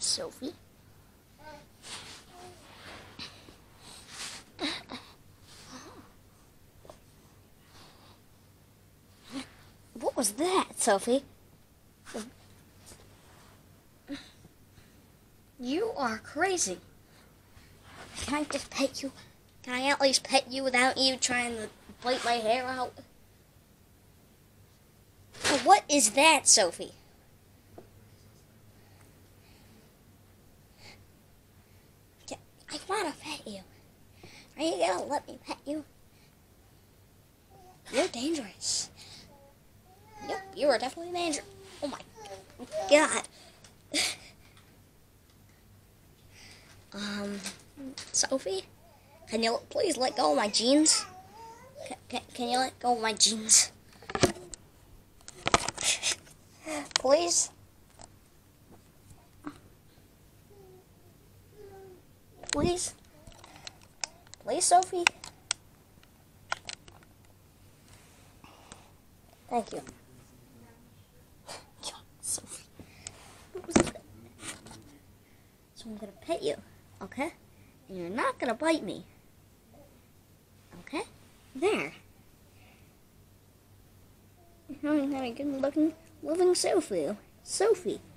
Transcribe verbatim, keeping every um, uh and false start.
Sophie. What was that, Sophie? You are crazy. Can I just pet you? Can I at least pet you without you trying to bite my hair out? What is that, Sophie? I want to pet you. Are you going to let me pet you? You're dangerous. Yep, you are definitely dangerous. Oh my God. um, Sophie? Can you please let go of my jeans? Can, can, can you let go of my jeans? Please? Please? Please, Sophie? Thank you. Sophie. What was that? So I'm gonna pet you, okay? And you're not gonna bite me. Okay? There. You're a good looking, loving Sophie. Sophie.